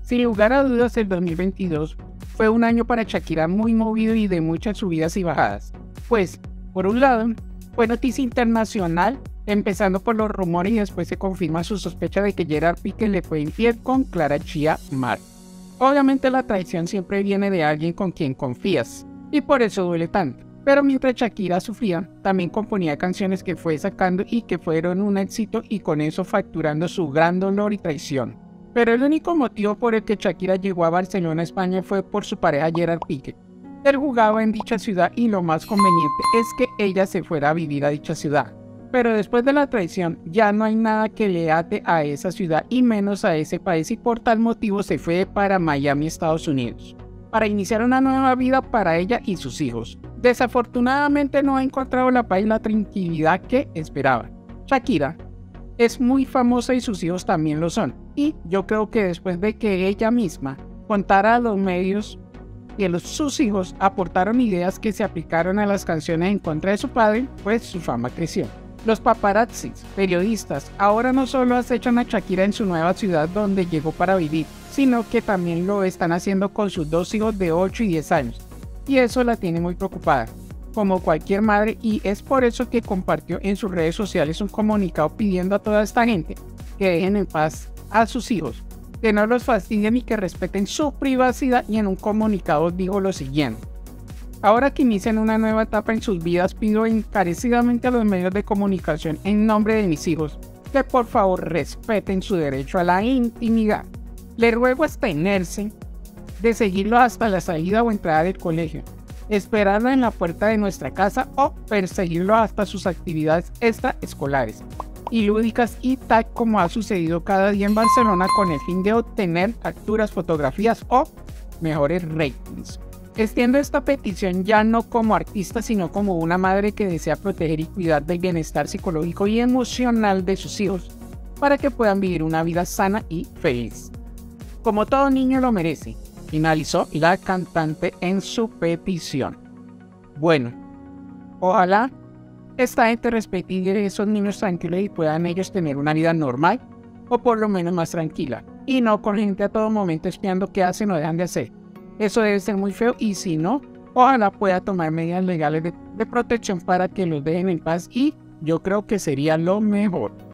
Sin lugar a dudas, el 2022 fue un año para Shakira muy movido y de muchas subidas y bajadas. Pues, por un lado, fue noticia internacional, empezando por los rumores y después se confirma su sospecha de que Gerard Piqué le fue infiel con Clara Chia Mar. Obviamente la traición siempre viene de alguien con quien confías, y por eso duele tanto. Pero mientras Shakira sufría, también componía canciones que fue sacando y que fueron un éxito y con eso facturando su gran dolor y traición. Pero el único motivo por el que Shakira llegó a Barcelona, España, fue por su pareja Gerard Piqué. Él jugaba en dicha ciudad y lo más conveniente es que ella se fuera a vivir a dicha ciudad. Pero después de la traición ya no hay nada que le ate a esa ciudad y menos a ese país, y por tal motivo se fue para Miami, Estados Unidos, para iniciar una nueva vida para ella y sus hijos. Desafortunadamente no ha encontrado la paz y la tranquilidad que esperaba. Shakira es muy famosa y sus hijos también lo son, y yo creo que después de que ella misma contara a los medios que sus hijos aportaron ideas que se aplicaron a las canciones en contra de su padre, pues su fama creció. Los paparazzis, periodistas, ahora no solo acechan a Shakira en su nueva ciudad donde llegó para vivir, sino que también lo están haciendo con sus dos hijos de 8 y 10 años. Y eso la tiene muy preocupada, como cualquier madre, y es por eso que compartió en sus redes sociales un comunicado pidiendo a toda esta gente que dejen en paz a sus hijos, que no los fastidien y que respeten su privacidad, y en un comunicado dijo lo siguiente: ahora que inician una nueva etapa en sus vidas, pido encarecidamente a los medios de comunicación en nombre de mis hijos que por favor respeten su derecho a la intimidad. Les ruego abstenerse de seguirlo hasta la salida o entrada del colegio, esperarlo en la puerta de nuestra casa o perseguirlo hasta sus actividades extraescolares y lúdicas, y tal como ha sucedido cada día en Barcelona, con el fin de obtener capturas, fotografías o mejores ratings. Extiendo esta petición ya no como artista, sino como una madre que desea proteger y cuidar del bienestar psicológico y emocional de sus hijos para que puedan vivir una vida sana y feliz, como todo niño lo merece, finalizó la cantante en su petición. Bueno, ojalá esta gente respete a esos niños tranquilos y puedan ellos tener una vida normal, o por lo menos más tranquila, y no con gente a todo momento espiando qué hacen o dejan de hacer. Eso debe ser muy feo, y si no, ojalá pueda tomar medidas legales de protección para que los dejen en paz, y yo creo que sería lo mejor.